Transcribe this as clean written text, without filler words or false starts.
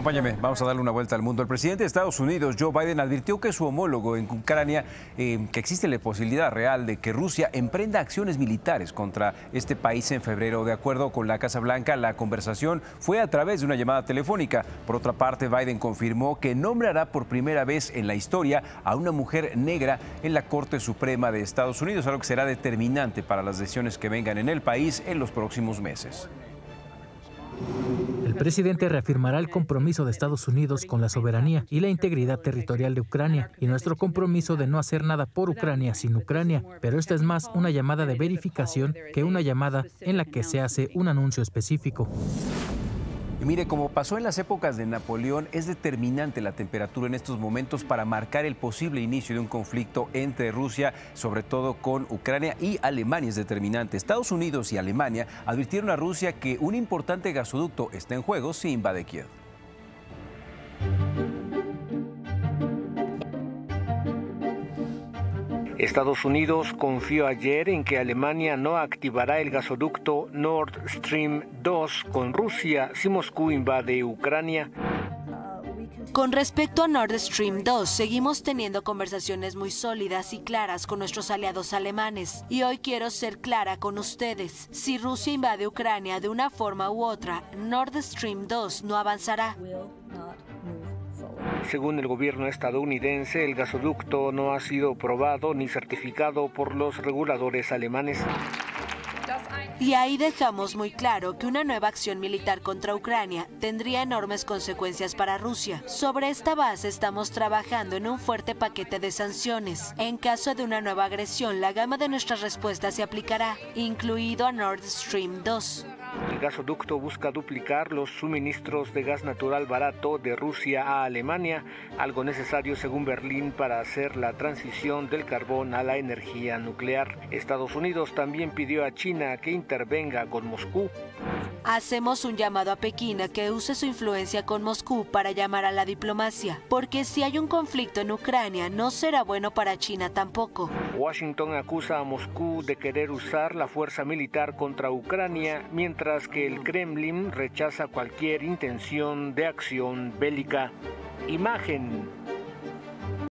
Acompáñame, vamos a darle una vuelta al mundo. El presidente de Estados Unidos, Joe Biden, advirtió que su homólogo en Ucrania, que existe la posibilidad real de que Rusia emprenda acciones militares contra este país en febrero. De acuerdo con la Casa Blanca, la conversación fue a través de una llamada telefónica. Por otra parte, Biden confirmó que nombrará por primera vez en la historia a una mujer negra en la Corte Suprema de Estados Unidos, algo que será determinante para las decisiones que vengan en el país en los próximos meses. El presidente reafirmará el compromiso de Estados Unidos con la soberanía y la integridad territorial de Ucrania y nuestro compromiso de no hacer nada por Ucrania sin Ucrania, pero esta es más una llamada de verificación que una llamada en la que se hace un anuncio específico. Y mire, como pasó en las épocas de Napoleón, es determinante la temperatura en estos momentos para marcar el posible inicio de un conflicto entre Rusia, sobre todo con Ucrania, y Alemania es determinante. Estados Unidos y Alemania advirtieron a Rusia que un importante gasoducto está en juego si invade Kiev. Estados Unidos confió ayer en que Alemania no activará el gasoducto Nord Stream 2 con Rusia si Moscú invade Ucrania. Con respecto a Nord Stream 2, seguimos teniendo conversaciones muy sólidas y claras con nuestros aliados alemanes. Y hoy quiero ser clara con ustedes. Si Rusia invade Ucrania de una forma u otra, Nord Stream 2 no avanzará. Según el gobierno estadounidense, el gasoducto no ha sido probado ni certificado por los reguladores alemanes. Y ahí dejamos muy claro que una nueva acción militar contra Ucrania tendría enormes consecuencias para Rusia. Sobre esta base estamos trabajando en un fuerte paquete de sanciones. En caso de una nueva agresión, la gama de nuestras respuestas se aplicará, incluido a Nord Stream 2. El gasoducto busca duplicar los suministros de gas natural barato de Rusia a Alemania, algo necesario según Berlín para hacer la transición del carbón a la energía nuclear. Estados Unidos también pidió a China que intervenga con Moscú. Hacemos un llamado a Pekín a que use su influencia con Moscú para llamar a la diplomacia, porque si hay un conflicto en Ucrania, no será bueno para China tampoco. Washington acusa a Moscú de querer usar la fuerza militar contra Ucrania, mientras que el Kremlin rechaza cualquier intención de acción bélica. Imagen